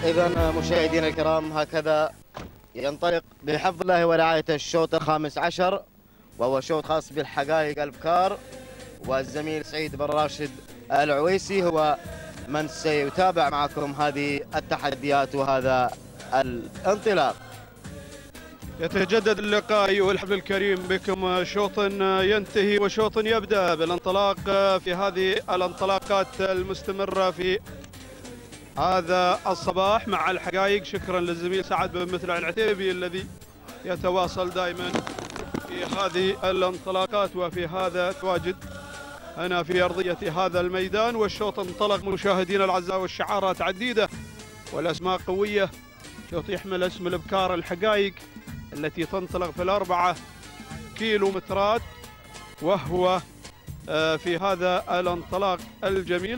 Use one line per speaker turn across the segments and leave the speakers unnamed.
إذا مشاهدينا الكرام هكذا ينطلق بحفظ الله ورعايته الشوط الخامس عشر، وهو شوط خاص بالحقائق البكار، والزميل سعيد بن راشد العويسي هو من سيتابع معكم هذه التحديات وهذا الانطلاق.
يتجدد اللقاء أيها الحفل الكريم بكم، شوط ينتهي وشوط يبدأ بالانطلاق في هذه الانطلاقات المستمرة في هذا الصباح مع الحقائق. شكرا للزميل سعد بن مثلى العتيبي الذي يتواصل دائما في هذه الانطلاقات وفي هذا التواجد هنا في أرضية هذا الميدان. والشوط انطلق مشاهدينا الأعزاء، والشعارات عديدة والأسماء قوية. شوط يحمل اسم الابكار الحقائق التي تنطلق في ال4 كيلومترات، وهو في هذا الانطلاق الجميل.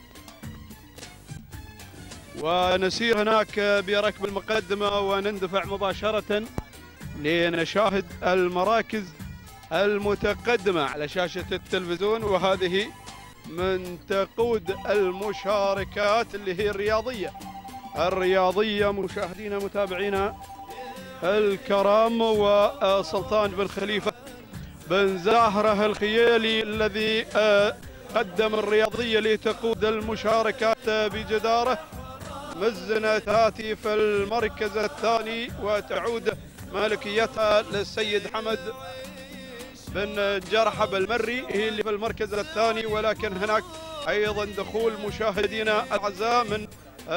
ونسير هناك بركب المقدمة ونندفع مباشرة لنشاهد المراكز المتقدمة على شاشة التلفزيون، وهذه من تقود المشاركات اللي هي الرياضية مشاهدينا متابعينا الكرام. وسلطان بن خليفة بن زاهرة الخيالي الذي قدم الرياضية لتقود المشاركات بجدارة. مزنة تاتي في المركز الثاني وتعود مالكيتها للسيد حمد بن جرحب المري، هي اللي في المركز الثاني. ولكن هناك أيضا دخول مشاهدينا الأعزاء من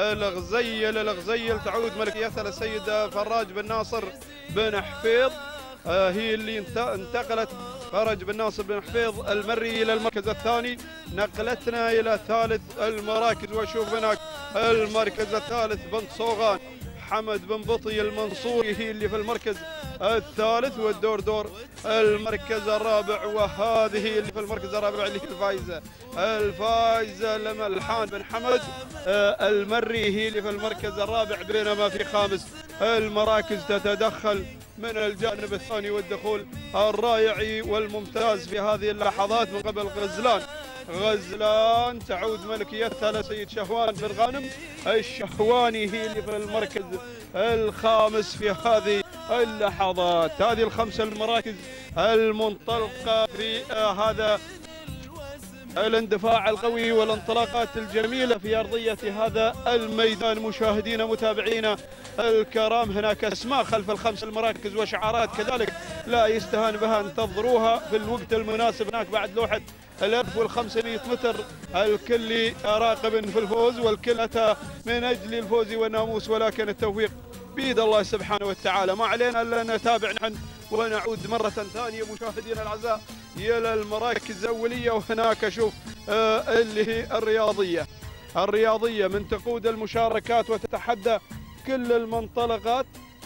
الغزيل تعود ملكيتها للسيد فراج بن ناصر بن حفيظ، هي اللي انتقلت فرج بن ناصر بن حفيظ المري إلى المركز الثاني. نقلتنا إلى ثالث المراكز، وشوف هناك المركز الثالث بنت صوغان حمد بن بطي المنصوري، هي اللي في المركز الثالث. والدور دور المركز الرابع، وهذه اللي في المركز الرابع اللي هي الفايزة لملحان بن حمد المري، هي اللي في المركز الرابع. بينما في خامس المراكز تتدخل من الجانب الثاني والدخول الرائع والممتاز في هذه اللحظات من قبل غزلان تعود ملكيتها لسيد شهوان بن غانم الشهواني، هي اللي في المركز الخامس في هذه اللحظات. هذه الخمسة المراكز المنطلقة في هذا الاندفاع القوي والانطلاقات الجميلة في أرضية هذا الميدان. مشاهدينا متابعينا الكرام، هناك أسماء خلف الخمس المراكز وشعارات كذلك لا يستهان بها، انتظروها في الوقت المناسب. هناك بعد لوحة 1500 متر، الكل راقب في الفوز والكل أتى من أجل الفوز والناموس، ولكن التوفيق بيد الله سبحانه وتعالى. ما علينا إلا نتابع نحن ونعود مرة ثانية مشاهدينا الأعزاء إلى المراكز الأولية. وهناك شوف اللي هي الرياضية من تقود المشاركات وتتحدى كل المنطلقات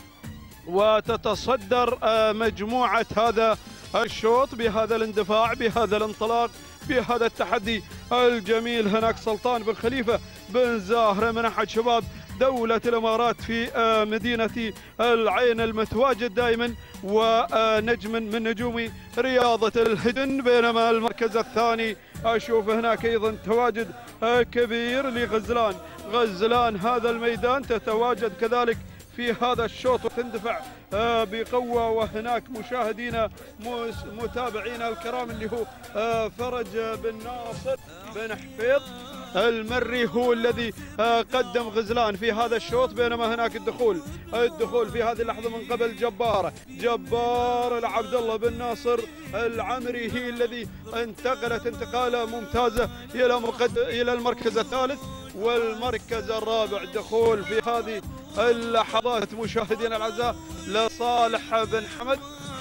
وتتصدر مجموعة هذا الشوط بهذا الاندفاع بهذا الانطلاق بهذا التحدي الجميل. هناك سلطان بن خليفة بن زاهرة من أحد شباب دولة الإمارات في مدينة العين المتواجد دائما ونجم من نجوم رياضة الهدن. بينما المركز الثاني أشوف هناك أيضا تواجد كبير لغزلان هذا الميدان تتواجد كذلك في هذا الشوط وتندفع بقوة. وهناك مشاهدينا متابعينا الكرام اللي هو فرج بن ناصر بن حفيظ المري هو الذي قدم غزلان في هذا الشوط. بينما هناك الدخول في هذه اللحظة من قبل جبار العبد الله بن ناصر العمري، هي الذي انتقلت انتقالة ممتازة إلى المركز الثالث والمركز الرابع. دخول في هذه اللحظات مشاهدينا الأعزاء لصالح بن حمد،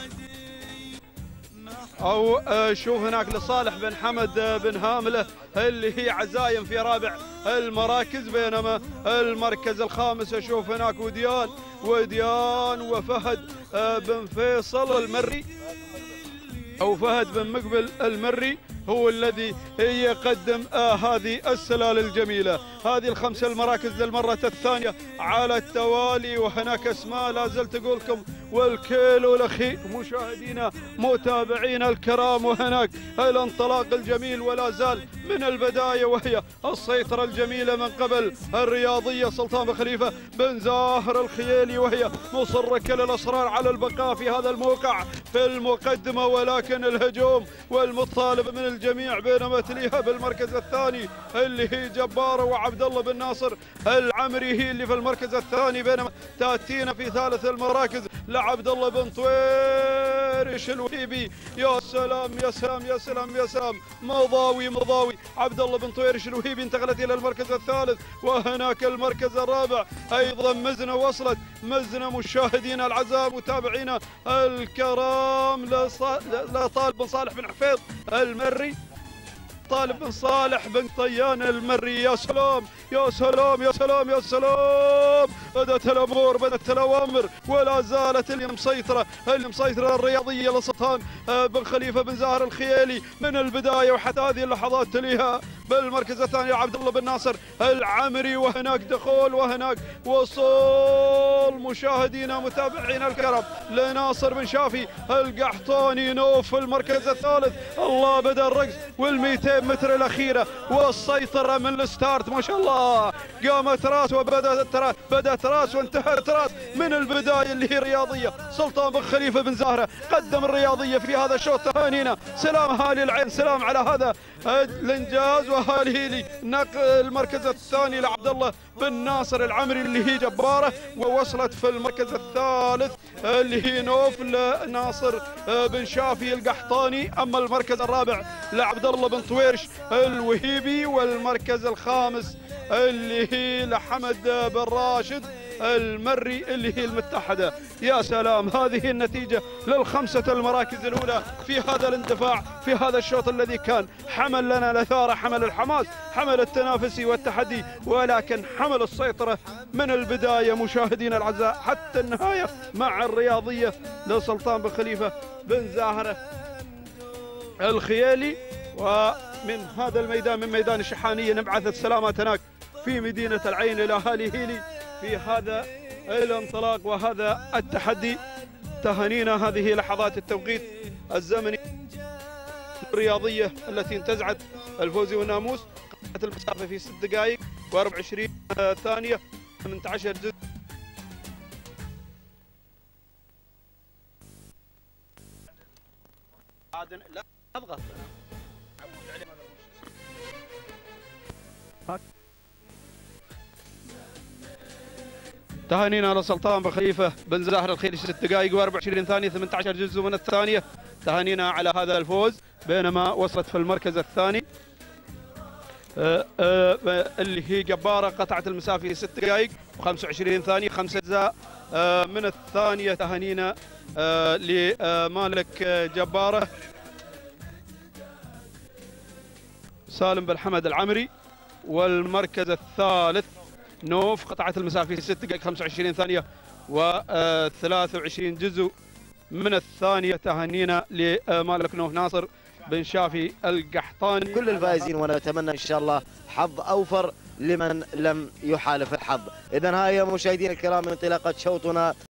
أو شوف هناك لصالح بن حمد بن هاملة اللي هي عزايم في رابع المراكز. بينما المركز الخامس أشوف هناك وديان وفهد بن فيصل المري أو فهد بن مقبل المري هو الذي يقدم هذه السلال الجميلة. هذه الخمسة المراكز للمرة الثانية على التوالي، وهناك اسماء لا زلت أقول لكم والكيلو الأخير مشاهدينا متابعينا الكرام. وهناك الانطلاق الجميل ولا زال من البداية، وهي السيطرة الجميلة من قبل الرياضية سلطان بن خليفة بن زاهر الخيالي، وهي مصرة كل الأصرار على البقاء في هذا الموقع في المقدمة، ولكن الهجوم والمطالب من الجميع، بينما تليها بالمركز الثاني اللي هي جبارة وعبد الله بن ناصر العمري هي اللي في المركز الثاني، بينما تأتينا في ثالث المراكز لعبد الله بن طويرش الوهيبي. يا سلام يا سلام يا سلام يا سلام، مضاوي عبد الله بن طويرش الوهيبي انتقلت الى المركز الثالث. وهناك المركز الرابع ايضا مزنه وصلت، مزنه مشاهدينا العزاء متابعينا الكرام لطالب بن صالح بن حفيظ المري، طالب بن صالح بن طيان المري. يا سلام يا سلام يا سلام يا سلام، بدأت الأمور بدأت الأوامر، ولا زالت اللي مسيطرة الرياضية لسلطان بن خليفة بن زاهر الخيالي من البداية وحتى هذه اللحظات. تليها بالمركز الثاني عبد الله بن ناصر العمري، وهناك دخول وهناك وصول مشاهدينا متابعينا الكرام لناصر بن شافي القحطاني نوف في المركز الثالث. الله بدأ الرقص وال200 متر الأخيرة والسيطرة من الستارت، ما شاء الله قامت راس بدأت راس وانتهت راس من البداية اللي هي رياضية سلطان بن خليفة بن زاهرة قدم الرياضية في هذا الشوط. تهانينا سلام اهالي العين، سلام على هذا الانجاز، واهالي لي نقل المركز الثاني لعبد الله بن ناصر العمري اللي هي جبارة، ووصلت في المركز الثالث اللي هي نوف لناصر بن شافي القحطاني. اما المركز الرابع لعبد الله بن طويرش الوهيبي، والمركز الخامس اللي هي لحمد بن راشد المري اللي هي المتحدة. يا سلام، هذه النتيجة للخمسة المراكز الأولى في هذا الاندفاع في هذا الشوط الذي كان حمل لنا الأثارة، حمل الحماس، حمل التنافسي والتحدي، ولكن حمل السيطرة من البداية مشاهدينا الأعزاء حتى النهاية مع الرياضية لسلطان بن خليفة بن زاهرة الخيالي. ومن هذا الميدان من ميدان الشحانية نبعث السلامات هناك في مدينة العين إلى أهالي هيلي في هذا الانطلاق وهذا التحدي. تهانينا، هذه لحظات التوقيت الزمني الرياضية التي انتزعت الفوزي والناموس، قطعت المسافة في 6 دقائق و24 ثانية 18 جزء. لا اضغط تهانينا لسلطان بن خليفة بن زاهر الخيالي 6 دقائق و24 ثانية 18 جزء من الثانية. تهانينا على هذا الفوز، بينما وصلت في المركز الثاني اللي هي جبارة قطعت المسافة في 6 دقائق و25 ثانية 5 أجزاء من الثانية. تهانينا لمالك جبارة سالم بن حمد العمري. والمركز الثالث نوف قطعت المسافة في 6 دقائق 25 ثانية و23 جزء من الثانية. تهانينا لمالك نوف ناصر بن شافي القحطاني.
كل الفائزين، ونتمنى ان شاء الله حظ اوفر لمن لم يحالف الحظ. اذا هاي مشاهدينا الكرام انطلاقة شوطنا